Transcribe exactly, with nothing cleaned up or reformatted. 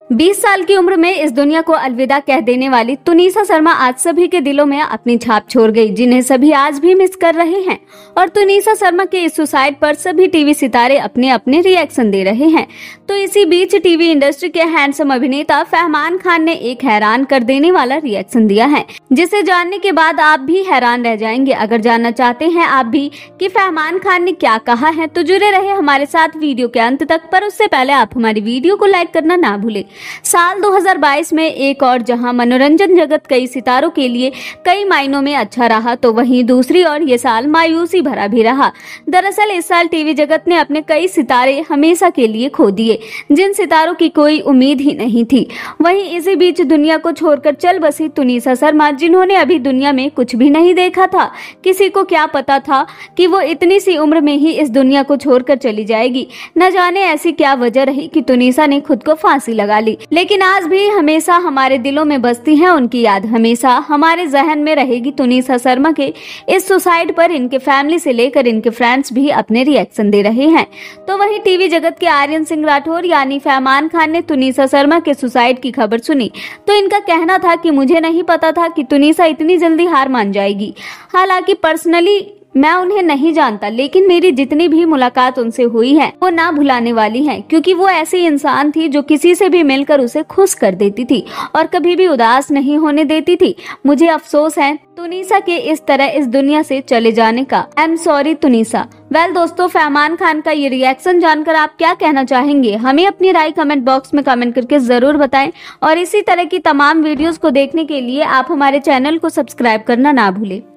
बीस साल की उम्र में इस दुनिया को अलविदा कह देने वाली तुनिसा शर्मा आज सभी के दिलों में अपनी छाप छोड़ गई, जिन्हें सभी आज भी मिस कर रहे हैं। और तुनिसा शर्मा के इस सुसाइड पर सभी टीवी सितारे अपने अपने रिएक्शन दे रहे हैं। तो इसी बीच टीवी इंडस्ट्री के हैंडसम अभिनेता फरमान खान ने एक हैरान कर देने वाला रिएक्शन दिया है, जिसे जानने के बाद आप भी हैरान रह जाएंगे। अगर जानना चाहते हैं आप भी कि फरमान खान ने क्या कहा है तो जुड़े रहे हमारे साथ वीडियो के अंत तक। पर उससे पहले आप हमारी वीडियो को लाइक करना ना भूलें। साल दो हज़ार बाईस में एक और जहां मनोरंजन जगत कई सितारों के लिए कई मायनों में अच्छा रहा, तो वहीं दूसरी ओर ये साल मायूसी भरा भी रहा। दरअसल इस साल टीवी जगत ने अपने कई सितारे हमेशा के लिए खो दिए, जिन सितारों की कोई उम्मीद ही नहीं थी। वहीं इसी बीच दुनिया को छोड़कर चल बसी तुनिसा शर्मा, जिन्होंने अभी दुनिया में कुछ भी नहीं देखा था। किसी को क्या पता था कि वो इतनी सी उम्र में ही इस दुनिया को छोड़कर चली जाएगी। न जाने ऐसी क्या वजह रही कि तुनिसा ने खुद को फांसी लगा ली, लेकिन आज भी हमेशा हमारे दिलों में बसती है उनकी याद। हमेशा हमारे जहन में रहेगी तुनिसा शर्मा के इस सुसाइड पर इनके फैमिली से लेकर इनके फ्रेंड्स भी अपने रिएक्शन दे रहे हैं। तो वहीं टीवी जगत के आर्यन सिंह राठौर यानी फरमान खान ने तुनिसा शर्मा के सुसाइड की खबर सुनी तो इनका कहना था कि मुझे नहीं पता था कि तुनिसा इतनी जल्दी हार मान जाएगी। हालांकि पर्सनली मैं उन्हें नहीं जानता, लेकिन मेरी जितनी भी मुलाकात उनसे हुई है वो ना भुलाने वाली है, क्योंकि वो ऐसी इंसान थी जो किसी से भी मिलकर उसे खुश कर देती थी और कभी भी उदास नहीं होने देती थी। मुझे अफसोस है तुनिसा के इस तरह इस दुनिया से चले जाने का। I am sorry Tunisha. Well दोस्तों, फरमान खान का ये रिएक्शन जानकर आप क्या कहना चाहेंगे? हमें अपनी राय कमेंट बॉक्स में कमेंट करके जरूर बताएं और इसी तरह की तमाम वीडियोस को देखने के लिए आप हमारे चैनल को सब्सक्राइब करना ना भूलें।